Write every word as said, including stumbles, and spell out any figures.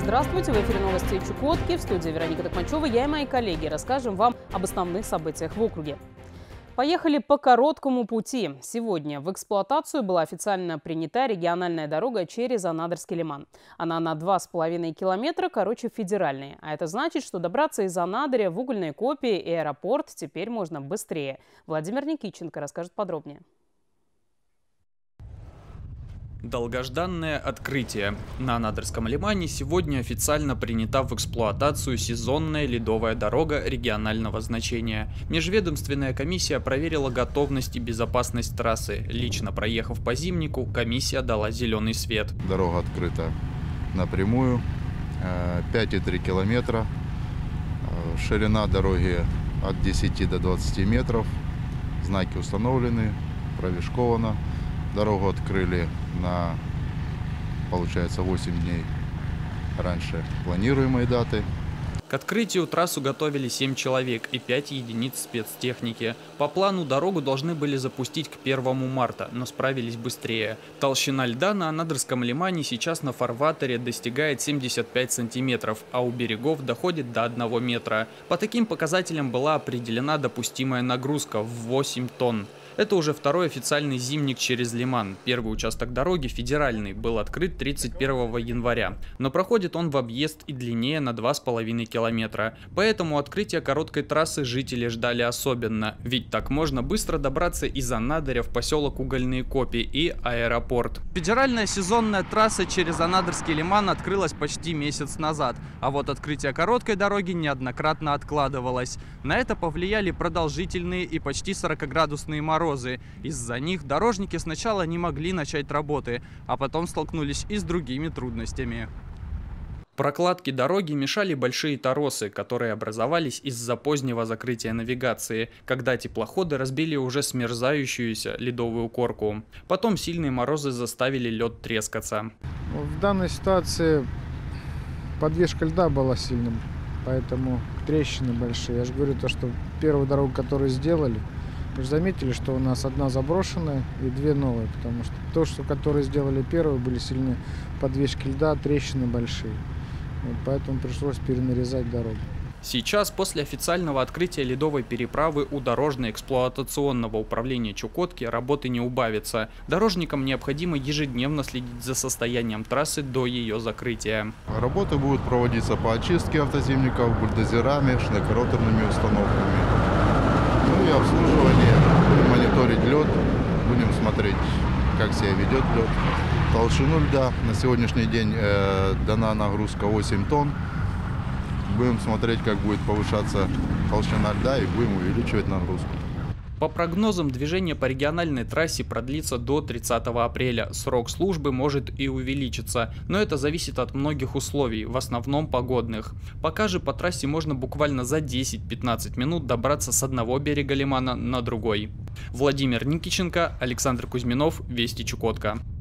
Здравствуйте, в эфире новости Чукотки. В студии Вероника Токмачева. Я и мои коллеги расскажем вам об основных событиях в округе. Поехали по короткому пути. Сегодня в эксплуатацию была официально принята региональная дорога через Анадырский лиман. Она на два с половиной километра короче федеральной. А это значит, что добраться из Анадыря в Угольные Копи и аэропорт теперь можно быстрее. Владимир Никитченко расскажет подробнее. Долгожданное открытие. На Анадырском лимане сегодня официально принята в эксплуатацию сезонная ледовая дорога регионального значения. Межведомственная комиссия проверила готовность и безопасность трассы. Лично проехав по Зимнику, комиссия дала зеленый свет. Дорога открыта напрямую, пять и три километра. Ширина дороги от десяти до двадцати метров. Знаки установлены, провишковано. Дорогу открыли на, получается, восемь дней раньше планируемой даты. К открытию трассу готовили семь человек и пять единиц спецтехники. По плану дорогу должны были запустить к первому марта, но справились быстрее. Толщина льда на Анадырском лимане сейчас на фарватере достигает семидесяти пяти сантиметров, а у берегов доходит до одного метра. По таким показателям была определена допустимая нагрузка в восемь тонн. Это уже второй официальный зимник через лиман. Первый участок дороги, федеральный, был открыт тридцать первого января. Но проходит он в объезд и длиннее на два с половиной километра. Поэтому открытие короткой трассы жители ждали особенно. Ведь так можно быстро добраться из Анадыря в поселок Угольные Копи и аэропорт. Федеральная сезонная трасса через Анадырский лиман открылась почти месяц назад. А вот открытие короткой дороги неоднократно откладывалось. На это повлияли продолжительные и почти сорокаградусные морозы. Из-за них дорожники сначала не могли начать работы, а потом столкнулись и с другими трудностями. Прокладке дороги мешали большие торосы, которые образовались из-за позднего закрытия навигации, когда теплоходы разбили уже смерзающуюся ледовую корку. Потом сильные морозы заставили лед трескаться. В данной ситуации подвижка льда была сильным, поэтому трещины большие. Я же говорю, то, что первую дорогу, которую сделали, вы же заметили, что у нас одна заброшенная и две новые, потому что то, что которые сделали первые, были сильные подвижки льда, трещины большие. Вот поэтому пришлось перенарезать дорогу. Сейчас, после официального открытия ледовой переправы, у дорожно-эксплуатационного управления Чукотки работы не убавится. Дорожникам необходимо ежедневно следить за состоянием трассы до ее закрытия. Работы будут проводиться по очистке автозимников бульдозерами, шнекороторными установками. Ну и обслуживание. Будем мониторить лед, будем смотреть, как себя ведет лед. Толщину льда на сегодняшний день э, дана нагрузка восемь тонн. Будем смотреть, как будет повышаться толщина льда, и будем увеличивать нагрузку. По прогнозам, движение по региональной трассе продлится до тридцатого апреля. Срок службы может и увеличиться, но это зависит от многих условий, в основном погодных. Пока же по трассе можно буквально за десять-пятнадцать минут добраться с одного берега лимана на другой. Владимир Никитченко, Александр Кузьминов, Вести Чукотка.